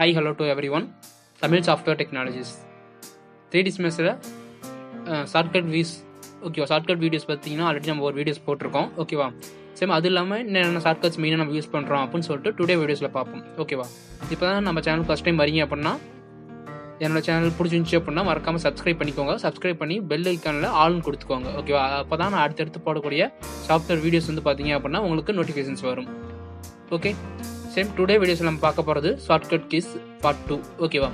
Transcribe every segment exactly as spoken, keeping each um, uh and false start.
Hi, hello to everyone. Tamil Software Technologies. three D semester shortcut keys ஓகேவா shortcut videos பார்த்தீங்கன்னா already நம்ம ஒரு videos போட்டிருக்கோம் ஓகேவா. சேம் அது இல்லாமல் என்னென்ன ஷார்ட்கட்ஸ் மெயினாக நம்ம யூஸ் பண்ணுறோம் அப்படின்னு சொல்லிட்டு டுடே வீடியோஸில் பார்ப்போம் ஓகேவா. இப்போ தான் நம்ம சேனல் ஃபஸ்ட் டைம் வரீங்க அப்படின்னா என்னோட சேனல் பிடிச்சிருந்துச்சி அப்படின்னா மறக்காமல் சப்ஸ்கிரைப் பண்ணிக்கோங்க. சப்ஸ்கிரைப் பண்ணி பெல் ஐக்கானில் ஆல்னு கொடுத்துக்கோங்க ஓகேவா. அப்போ தான் நான் அடுத்தடுத்து போடக்கூடிய சாஃப்ட்வேர் வீடியோஸ் வந்து பார்த்தீங்க அப்படின்னா உங்களுக்கு நோட்டிஃபிகேஷன்ஸ் வரும் ஓகே. சேம் டுடே வீடியோஸில் நம்ம பார்க்க போகிறது ஷார்ட்கட் கீஸ் பார்ட் டூ ஓகேவா.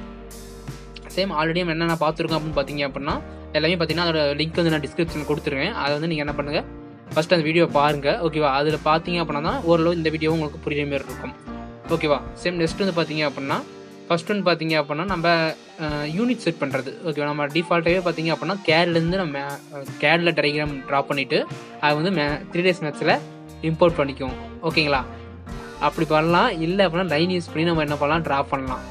சேம் ஆல்ரெடி நம்ம என்னென்ன பார்த்துருக்கோம் அப்படின்னு பார்த்தீங்க அப்படின்னா எல்லாமே பார்த்தீங்கன்னா அதோட லிங்க் வந்து நான் டிஸ்கிரிப்ஷனில் கொடுத்துருவேன். அதை வந்து நீங்கள் என்ன பண்ணுங்கள், ஃபஸ்ட்டு அந்த வீடியோ பாருங்கள் ஓகேவா. அதில் பார்த்தீங்க அப்படின்னா தான் ஓரளவு இந்த வீடியோ உங்களுக்கு புரியுற மாதிரி இருக்கும் ஓகேவா. சேம் நெக்ஸ்ட் வந்து பார்த்தீங்க அப்படின்னா ஃபர்ஸ்ட் ஒன்று பார்த்தீங்க அப்படின்னா நம்ம யூனிட் செட் பண்ணுறது ஓகேவா. நம்ம டிஃபால்ட்டாகவே பார்த்தீங்க அப்படின்னா கேட்லேருந்து நம்ம கேடில் டயக்ராம் ட்ரா பண்ணிவிட்டு அதை வந்து மே த்ரீ டேஸ் மேட்ச்சில் இம்போர்ட் பண்ணிக்குவோம் ஓகேங்களா. அப்படி பண்ணலாம். இல்லை அப்படின்னா லைன் யூஸ் பண்ணி நம்ம என்ன பண்ணலாம், ட்ரா பண்ணலாம்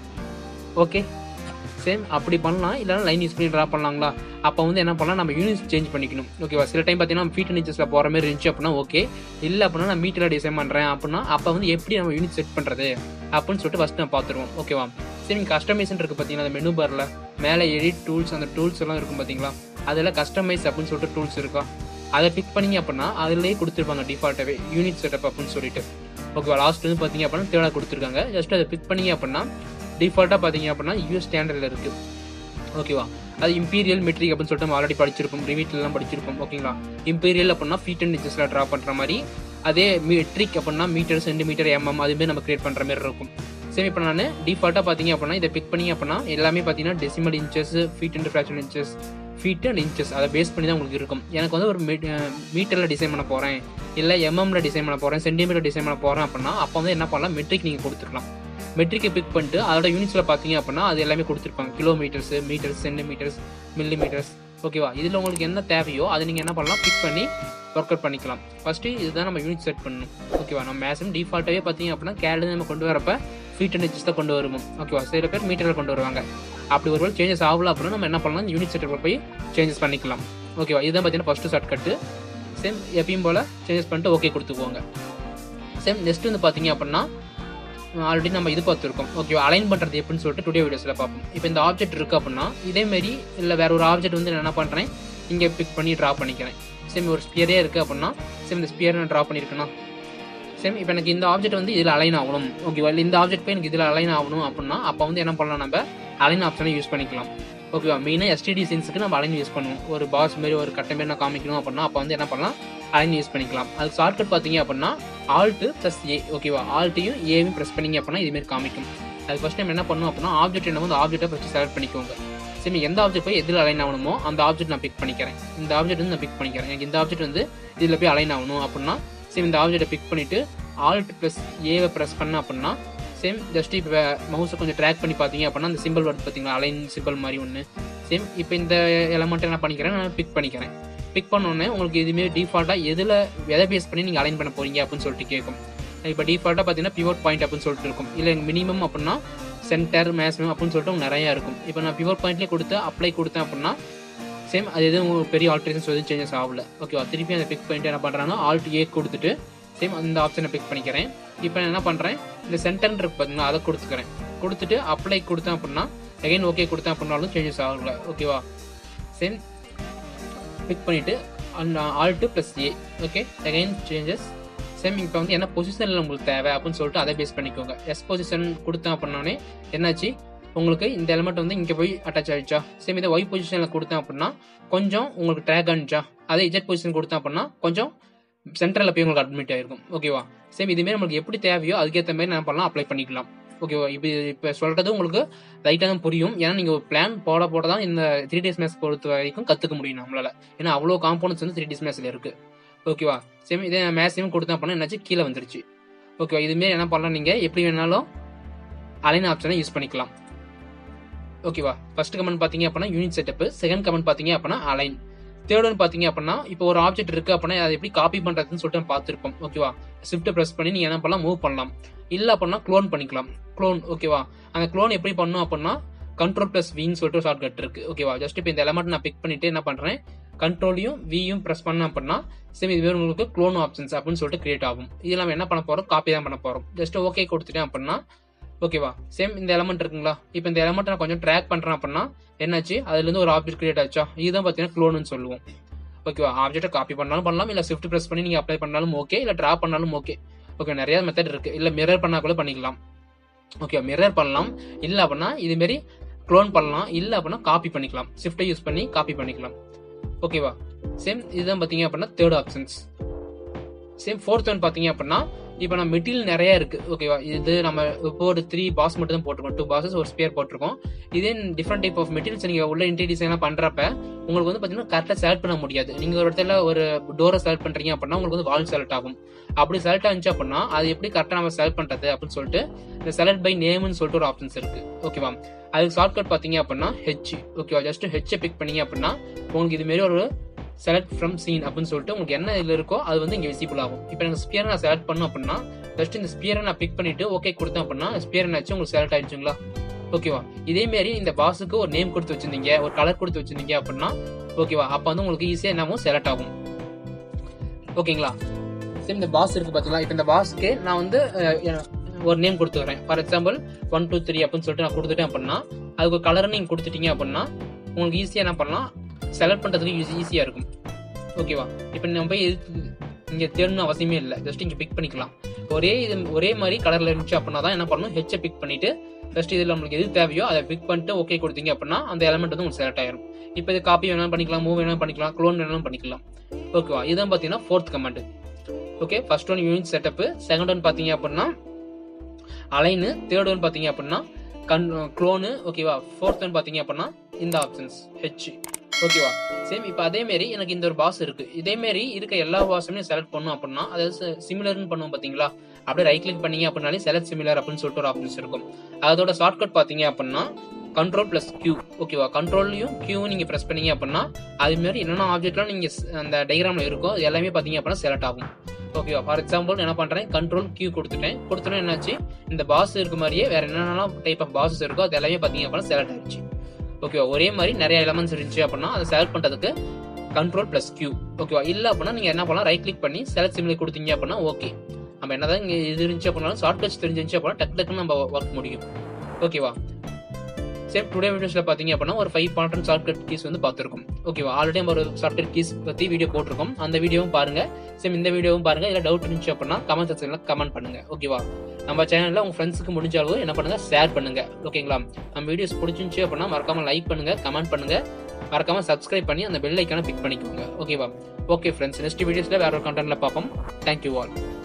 ஓகே. சேம் அப்படி பண்ணலாம். இல்லைனா லைன் யூஸ் பண்ணி ட்ரா பண்ணலாங்களா. அப்போ வந்து என்ன பண்ணலாம், நம்ம யூனிட் சேஞ்ச் பண்ணிக்கணும் ஓகேவா. சில டைம் பார்த்தீங்கன்னா ஃபீட் அண்ட் இன்ச்சஸில் போகிற மாதிரி இருந்துச்சு அப்படின்னா ஓகே. இல்லை அப்படின்னா நான் மீட்டரில் டிசைன் பண்ணுறேன் அப்படின்னா அப்போ வந்து எப்படி நம்ம யூனிட் செட் பண்ணுறது அப்படின்னு சொல்லிட்டு ஃபஸ்ட் நம்ம பார்த்துருவோம் ஓகேவா. சரி, நீங்கள் கஸ்டமைசன் இருக்குது பார்த்தீங்கன்னா அந்த மெனு பாரில் மேலே எடிட் டூல்ஸ் அந்த டூல்ஸ் எல்லாம் இருக்கும் பார்த்தீங்களா. அதில் கஸ்டமைஸ் அப்படின்னு சொல்லிட்டு டூல்ஸ் இருக்கா, அதை பிக் பண்ணிங்க அப்படின்னா அதிலேயே கொடுத்துருப்பாங்க டிஃபால்ட்டாகவே யூனிட் செட்டப் அப்படின்னு சொல்லிட்டு ஓகேவா. லாஸ்ட் வந்து பார்த்தீங்க அப்படின்னா தேர்டாக கொடுத்துருக்காங்க. ஜஸ்ட் அதை பிக் பண்ணிங்க அப்படின்னா டிஃபால்ட்டாக பார்த்தீங்க அப்படின்னா யூஎஸ் ஸ்டாண்டர்டில் இருக்குது ஓகேவா. அது இம்பீரியல் மெட்ரிக் அப்படின்னு சொல்லிட்டு நம்ம ஆல்ரெடி படிச்சிருப்போம், ரிவீட்லாம் படிச்சிருப்போம் ஓகேங்களா. இம்பீரியல் அப்படின்னா ஃபீட் அண்ட் இன்ச்சஸில் ட்ரா பண்ணுற மாதிரி, அதே மெட்ரிக் அப்படின்னா மீட்டர் சென்டிமீட்டர் எம்எம் அதுமாரி நம்ம கிரியேட் பண்ணுற மாதிரி இருக்கும். சரி, இப்போ நான் டிஃபால்ட்டாக பார்த்தீங்க அப்படின்னா இதை பிக் பண்ணி அப்படின்னா எல்லாமே பார்த்தீங்கன்னா decimal inches, feet and fraction inches, feet and inches அதை பேஸ் பண்ணி தான் உங்களுக்கு இருக்கும். எனக்கு வந்து ஒரு மீட்டரில் டிசைன் பண்ண போகிறேன், இல்லை எம்எம்ல டிசைன் பண்ண போகிறேன், சென்டிமீட்டர் டிசைன் பண்ண போகிறேன் அப்படின்னா அப்போ வந்து என்ன பண்ணலாம், மெட்ரிக் நீங்கள் கொடுத்துக்கலாம். மெட்ரிக்கை பிக் பண்ணிட்டு அதோட யூனிட்ஸில் பார்த்தீங்க அப்படின்னா அது எல்லாமே கொடுத்துருப்பாங்க, கிலோமீட்டர்ஸ், மீட்டர்ஸ், சென்டிமீட்டர்ஸ், மில்லிமீட்டர்ஸ் ஓகேவா. இதில் உங்களுக்கு என்ன தேவையோ அதை நீங்கள் என்ன பண்ணலாம், பிக் பண்ணி ஒர்க் அவுட் பண்ணிக்கலாம். ஃபஸ்ட்டு இதுதான் நம்ம யூனிட் செட் பண்ணணும் ஓகேவா. நம்ம மேக்ஸிமம் டிஃபால்ட்டாகவே பார்த்தீங்க அப்படின்னா கேடு நம்ம கொண்டு வரப்போ ஃபீட் அண்ட் இன்ச்சஸ் தான் கொண்டு வருவோம் ஓகேவா. சில பேர் மீட்டரில் கொண்டு வருவாங்க. அப்படி ஒரு வேளை சேஞ்சஸ் ஆகல அப்படின்னா நம்ம என்ன பண்ணலாம், யூனிட் செட்டப்பில் போய் சேஞ்சஸ் பண்ணிக்கலாம் ஓகேவா. இதுதான் பார்த்தீங்கன்னா ஃபஸ்ட்டு ஷார்ட் கட்டு. சேம் எப்பயும் போல் சேஞ்சஸ் பண்ணிட்டு ஓகே கொடுத்துக்குவோங்க. சேம் நெக்ஸ்ட் வந்து பார்த்தீங்க அப்படின்னா ஆல்ரெடி நம்ம இது பார்த்துருக்கோம் ஓகேவா, அலைன் பண்ணுறது எப்படின்னு சொல்லிட்டு டுடே வீடியோஸில் பார்ப்போம். இப்போ இந்த ஆப்ஜெக்ட் இருக்குது அப்படின்னா இதேமாரி இல்லை வேறு ஒரு ஆப்ஜெக்ட் வந்து நான் என்ன பண்ணுறேன், இங்கே பிக் பண்ணி ட்ரா பண்ணிக்கிறேன். சேம் ஒரு ஸ்பியரே இருக்குது அப்படின்னா சேம் இந்த ஸ்பியர் நான் ட்ரா பண்ணியிருக்கேன்னா சேம் இப்போ எனக்கு இந்த ஆப்ஜெக்ட் வந்து இதில் அலைன் ஆகணும் ஓகேவா. இல்லை இந்த ஆப்ஜெக்ட் போய் எனக்கு இதில் அலைன் ஆகணும் அப்படின்னா அப்போ வந்து என்ன பண்ணலாம், நம்ம அலைன் ஆப்ஷனை யூஸ் பண்ணிக்கலாம் ஓகேவா. மெயினாக எஸ்டிடி சீன்ஸுக்கு நம்ம அலைன் யூஸ் பண்ணுவோம். ஒரு பாஸ் மாரி ஒரு கட்டை மாரி நான் காமிக்கணும் அப்படின்னா அப்போ வந்து என்ன பண்ணலாம், அலைன் யூஸ் பண்ணிக்கலாம். அது ஷார்ட்கட் பார்த்தீங்க அப்படின்னா ஆல்ட் ப்ளஸ் ஏ ஓகேவா. ஆல்ட்டையும் ஏவையும் ப்ரெஸ் பண்ணிங்க அப்படின்னா இதுமாரி காமிக்கும். அது ஃபஸ்ட் டைம் என்ன பண்ணணும் அப்படின்னா ஆப்ஜெக்ட் என்ன வந்து ஆப்ஜெக்ட்டை ஃபஸ்ட்டு செலக்ட் பண்ணிக்கோங்க. சரி, எந்த ஆப்ஜெக்ட் போய் எதில் அலைன் ஆகணுமோ அந்த ஆப்ஜெக்ட் நான் பிக் பண்ணிக்கிறேன். இந்த ஆப்ஜெக்ட் வந்து நான் பிக் பண்ணிக்கிறேன். எனக்கு இந்த ஆப்ஜெக்ட் வந்து இதில் போய் அலைன் ஆகணும் அப்படின்னா சரி இந்த ஆப்ஜெக்ட்டை பிக் பண்ணிவிட்டு ஆல்ட் ப்ளஸ் ஏவை ப்ரெஸ் பண்ண அப்படின்னா சேம் ஜஸ்ட் இப்போ மவுஸை கொஞ்சம் ட்ராக் பண்ணி பார்த்தீங்க அப்படின்னா அந்த சிம்பிள் வருது பார்த்தீங்களா, அலைன் சிம்பிள் மாதிரி ஒன்று. சேம் இப்போ இந்த எலமெண்ட்டை என்ன பண்ணிக்கிறேன், நான் பிக் பண்ணிக்கிறேன். பிக் பண்ணோடனே உங்களுக்கு இதுமாரி டிஃபால்ட்டாக எதில் எதை பேஸ் பண்ணி நீங்கள் அலைன் பண்ண போகிறீங்க அப்படின்னு சொல்லிட்டு கேட்கும். இப்போ டிஃபால்ட்டாக பார்த்தீங்கன்னா பிவோட் பாயிண்ட் அப்படின்னு சொல்லிட்டு இருக்கும். இல்லை மினிமம் அப்படின்னா சென்டர், மேக்ஸிமம் அப்படின்னு சொல்லிட்டு உங்களுக்கு நிறையா இருக்கும். இப்போ நான் பிவோட் பாயிண்ட்லேயே கொடுத்து அப்ளை கொடுத்தேன் அப்படின்னா சேம் அது எதுவும் பெரிய ஆல்ட்ரேஷன்ஸ் எதுவும் சேஞ்சஸ் ஆகல ஓகேவா. திருப்பி அந்த பிக் பாயிண்ட் என்ன பண்ணுறாங்கன்னா ஆல்ட் ஏ கொடுத்துட்டு சேம் அந்த ஆப்ஷனை பிக் பண்ணிக்கிறேன். இப்போ நான் என்ன பண்ணுறேன், இந்த சென்டர் இருக்கு பார்த்தீங்கன்னா அதை கொடுத்துக்கிறேன். கொடுத்துட்டு அப்ளை கொடுத்தேன் அப்படின்னா அகைன் ஓகே கொடுத்தேன் அப்படின்னாலும் சேஞ்சஸ் ஆகல ஓகேவா. சேம் பிக் பண்ணிவிட்டு அந்த alt plus A okay again changes. Same இப்போ வந்து என்ன பொசிஷனில் உங்களுக்கு தேவை அப்படின்னு சொல்லிட்டு அதை பேஸ் பண்ணிக்கோங்க. எஸ் பொசிஷன் கொடுத்தேன் அப்படின்னோடனே என்னாச்சு, உங்களுக்கு இந்த எலிமெண்ட் வந்து இங்கே போய் அட்டாச் ஆகிடுச்சா. சேம் இதை ஒய் பொசிஷனில் கொடுத்தேன் அப்படின்னா கொஞ்சம் உங்களுக்கு ட்ராக் ஆனிச்சா. அதே இஜெட் பொசிஷன் கொடுத்தேன் அப்படின்னா கொஞ்சம் சென்டரில் போய் உங்களுக்கு அட்மிட் ஆகிருக்கும் ஓகேவா. சேம் இதுமாரி நம்மளுக்கு எப்படி தேவையோ அதுக்கேற்ற மாதிரி நான் பண்ணலாம், அப்ளை பண்ணிக்கலாம் ஓகேவா. இப்போ இப்போ சொல்கிறது உங்களுக்கு லைட்டாக தான் புரியும். ஏன்னா நீங்கள் ஒரு பிளான் போட போட தான் இந்த த்ரீ டேஸ் மேத்ஸ் பொறுத்த வரைக்கும் கற்றுக்க முடியும் நம்மளால். ஏன்னா அவ்வளோ காம்போனன்ட்ஸ் வந்து த்ரீ டேஸ் மேத்ஸில் இருக்குது ஓகேவா. சேம் இதே மேக்ஸிமம் கொடுத்தா அப்படின்னா என்னாச்சு, கீழே வந்துருச்சு ஓகேவா. இதுமாரி என்ன பண்ணலாம், நீங்கள் எப்படி வேணாலும் அலைன் ஆப்ஷனை யூஸ் பண்ணிக்கலாம் ஓகேவா. ஃபர்ஸ்ட் கமெண்ட் பார்த்தீங்க அப்படின்னா யூனிட் செட்டப், செகண்ட் கமெண்ட் பார்த்தீங்க அப்படின்னா அலைன், தேர்ட் ஒன் பார்த்தீங்க அப்படின்னா இப்போ ஒரு ஆப்ஜெக்ட் இருக்குது அப்படின்னா அதை எப்படி காப்பி பண்ணுறதுன்னு சொல்லிட்டு பார்த்துருப்போம் ஓகேவா. ஷிஃப்ட் ப்ரெஸ் பண்ணி நீங்கள் என்ன பண்ணலாம், மூவ் பண்ணலாம். இல்லை அப்படின்னா க்ளோன் பண்ணிக்கலாம், க்ளோன் ஓகேவா. அந்த க்ளோன் எப்படி பண்ணணும் அப்படின்னா கண்ட்ரோல் ப்ளஸ் வின்னு சொல்லிட்டு ஷார்ட் கட் இருக்குது ஓகேவா. ஜஸ்ட் இப்போ இந்த எலமெண்ட் நான் பிக் பண்ணிட்டு என்ன பண்ணுறேன், கண்ட்ரோலையும் வியும் ப்ரெஸ் பண்ண அப்படின்னா சேம் இது உங்களுக்கு க்ளோன் ஆப்ஷன்ஸ் அப்படின்னு சொல்லிட்டு கிரியேட் ஆகும். இது நம்ம என்ன பண்ண போகிறோம், காப்பி தான் பண்ண போகிறோம். ஜஸ்ட் ஓகே கொடுத்துட்டேன் அப்படின்னா ஓகேவா. சேம் இந்த எலமெண்ட் இருக்குங்களா, இப்போ இந்த எலமெண்ட் நான் கொஞ்சம் ட்ராக் பண்றேன் அப்படின்னா என்னாச்சு, அதுல இருந்து ஒரு ஆப்ஜெக்ட் கிரியேட் ஆச்சா, இதுதான் பாத்தீங்கன்னா க்ளோன்னு சொல்லுவோம். ஓகேவா. ஆப்ஜெக்ட்டை காப்பி பண்ணாலும் பண்ணலாம், இல்ல ஷிஃப்ட் பிரஸ் பண்ணி நீங்க அப்ளை பண்ணாலும் ஓகே, இல்ல டிரா பண்ணாலும் ஓகே. ஓகே, நிறைய மெத்தட் இருக்கு. இல்ல மிரர் பண்ணா கூட பண்ணிக்கலாம். ஓகே, மிரர் பண்ணலாம், இல்ல அப்படின்னா இது மாதிரி க்ளோன் பண்ணலாம், இல்ல அப்படின்னா காப்பி பண்ணிக்கலாம், ஷிஃப்ட்டை யூஸ் பண்ணி காப்பி பண்ணிக்கலாம். ஓகேவா. சேம் இதுதான் பாத்தீங்க அப்படின்னா third options. Same fourth one பாத்தீங்க அப்படின்னா இப்போ நம்ம மெட்டீரியல் நிறைய இருக்கு. ஓகேவா. இது நம்ம இப்போ ஒரு த்ரீ பாஸ் மட்டும் தான் போட்டிருக்கோம், டூ பாசஸ் ஒரு ஸ்பியர் போட்டிருக்கோம். இதே டிஃப்ரெண்ட் டைப் ஆஃப் மெட்டீரியல்ஸ் நீங்க உள்ள இன்டீரியர் டிசைன் பண்றப்ப உங்களுக்கு வந்து பாத்தீங்கன்னா கரெக்டா செலக்ட் பண்ண முடியாது. நீங்க ஒரு இடத்துல ஒரு டோரை செலக்ட் பண்றீங்க அப்படின்னா உங்களுக்கு வந்து வால் செலக்ட் ஆகும். அப்படி செலக்ட் ஆச்சு அப்படின்னா அது எப்படி கரெக்டா நம்ம செலக்ட் பண்றது அப்படின்னு சொல்லிட்டு இந்த செலக்ட் பை நேம்னு சொல்லிட்டு ஒரு ஆப்ஷன்ஸ் இருக்கு. ஓகேவா. அதுக்கு ஷார்ட்கட் பாத்தீங்க அப்படின்னா ஹெச். ஓகேவா. ஜஸ்ட் ஹெச்சை பிக் பண்ணீங்க அப்படின்னா உங்களுக்கு இது மாதிரி ஒரு செலக்ட் ஃப்ரம் சீன் அப்படின்னு சொல்லிட்டு உங்களுக்கு என்ன இதுல இருக்கோ அது வந்து இங்க விசிபிள் ஆகும். இப்போ எனக்கு ஸ்பியர் நான் செலக்ட் பண்ணும் அப்படின்னா ஜஸ்ட் இந்த ஸ்பியரை நான் பிக் பண்ணிட்டு ஓகே கொடுத்தேன் அப்படின்னா ஸ்பியர் என்னாச்சு உங்களுக்கு செலக்ட் ஆயிடுச்சுங்களா. ஓகேவா. இதே மாதிரி இந்த பாஸுக்கு ஒரு நேம் கொடுத்து வச்சிருந்தீங்க, ஒரு கலர் கொடுத்து வச்சிருந்தீங்க அப்படின்னா ஓகேவா, அப்ப வந்து உங்களுக்கு ஈஸியா என்னவும் செலக்ட் ஆகும். ஓகேங்களா. சரி, இந்த பாஸ் இருக்கு பாத்தீங்களா. இப்போ இந்த பாஸ்க்கு நான் வந்து ஒரு நேம் கொடுத்துக்கிறேன். For example one two three அப்படின்னு சொல்லிட்டு நான் கொடுத்துட்டேன் அப்படின்னா அதுக்கு ஒரு கலர் நீங்க கொடுத்துட்டீங்க அப்படின்னா உங்களுக்கு ஈஸியா என்ன பண்ணலாம், செலக்ட் பண்றதுக்கு ஈஸியா இருக்கும். ஓகேவா. இப்போ நம்ம போய் இங்க தேடணும் அவசியமே இல்லை, ஜஸ்ட் இங்க பிக் பண்ணிக்கலாம். ஒரே இது ஒரே மாதிரி கலர்ல இருந்துச்சு அப்படின்னா தான் என்ன பண்ணணும், ஹெச்சை பிக் பண்ணிட்டு ஜஸ்ட் இதுல நம்மளுக்கு எது தேவையோ அதை பிக் பண்ணிட்டு ஓகே கொடுத்தீங்க அப்படின்னா அந்த எலமெண்ட் வந்து உங்களுக்கு செலக்ட் ஆயிரும். இப்போ இது காப்பி வேணாலும் பண்ணிக்கலாம், மூவ் வேணாலும் பண்ணிக்கலாம், க்ளோன் வேணாலும் பண்ணிக்கலாம். ஓகேவா. இதுதான் பாத்தீங்கன்னா fourth command. Okay, first one unit setup, second one பாத்தீங்க அப்படின்னா அலைனு, தேர்ட் ஒன் பாத்தீங்க அப்படின்னா கன் க்ளோனு. ஓகேவா. ஃபோர்த் ஒன் பாத்தீங்க அப்படின்னா இந்த ஆப்ஷன்ஸ் ஹெச். ஓகேவா. சேம் இப்போ அதே மாதிரி எனக்கு இந்த ஒரு பாஸ் இருக்கு, இதே மாதிரி இருக்க எல்லா பாஸுமே செலக்ட் பண்ணும் அப்படின்னா அதாவது சிமிலர்னு பண்ணுவோம் பாத்தீங்களா. அப்படியே ரைட் கிளிக் பண்ணீங்க அப்படின்னாலே செலக்ட் சிமிலர் அப்படின்னு சொல்லிட்டு ஒரு ஆப்ஷன்ஸ் இருக்கும். அதோட ஷார்ட்கட் பாத்தீங்க அப்படின்னா கண்ட்ரோல் பிளஸ் கியூ. ஓகேவா. கண்ட்ரோல்லையும் கியூ நீங்க பிரஸ் பண்ணீங்க அப்படின்னா அது மாதிரி என்னென்ன ஆப்ஜெக்ட்லாம் நீங்க அந்த டயக்ராம்ல இருக்கோ அது எல்லாமே பாத்தீங்க அப்படின்னா செலக்ட் ஆகும். ஓகேவா. ஃபார் எக்ஸாம்பிள் என்ன பண்றேன், கண்ட்ரோல் கியூ கொடுத்துட்டேன். கொடுத்தோன்னா என்னாச்சு, இந்த பாஸ் இருக்க மாதிரியே வேற என்னென்னலாம் டைப் ஆஃப் பாஸஸ் இருக்கோ அது எல்லாமே பாத்தீங்க அப்படின்னா செலக்ட் ஆயிடுச்சு. ஓகேவா. ஒரே மாதிரி நிறைய எலமெண்ட்ஸ் இருந்துச்சு அப்படின்னா அதை செலக்ட் பண்றதுக்கு கண்ட்ரோல் பிளஸ் கியூ. ஓகேவா. இல்ல அப்படின்னா நீங்க என்ன பண்ணலாம், ரைட் கிளிக் பண்ணி செலக்ட் சிமிலர் கொடுத்தீங்க அப்படின்னா ஓகே. நம்ம என்னதான் இங்க இது இருந்துச்சு அப்படின்னா ஷார்ட்கட்ஸ் தெரிஞ்சிருந்துச்சு அப்படின்னா டக்கு டக்குன்னு நம்ம ஒர்க் முடியும். ஓகேவா. சரி, டுடே வீடியோஸ்ல பாத்தீங்க அப்படின்னா ஒரு ஃபைவ் இம்பார்ட்டன்ட் ஷார்ட்கட் கீஸ் வந்து பார்த்துருக்கோம். ஓகேவா. ஆல்ரெடி நம்ம ஒரு ஷார்ட்கட் கீஸ் பத்தி வீடியோ போட்டிருக்கோம், அந்த வீடியோவும் பாருங்க. சேம் இந்த வீடியோவும் பாருங்க. இல்ல டவுட் இருந்துச்சு அப்படின்னா கமெண்ட் செக்ஷன்ல கமெண்ட் பண்ணுங்க. ஓகேவா. நம்ம சேனல்ல உங்க ஃப்ரெண்ட்ஸுக்கு முடிஞ்ச அளவு என்ன பண்ணுங்க, ஷேர் பண்ணுங்க. ஓகேங்களா. நம்ம வீடியோஸ் பிடிச்சிருந்துச்சு அப்படின்னா மறக்காம லைக் பண்ணுங்க, கமெண்ட் பண்ணுங்க, மறக்காம சப்ஸ்கிரைப் பண்ணி அந்த பெல் ஐக்கான பிக் பண்ணிக்கோங்க. ஓகேவா. ஓகே ஃப்ரெண்ட்ஸ், நெக்ஸ்ட் வீடியோஸ்ல வேற ஒரு கண்டென்ட்ல பார்ப்போம். Thank you all.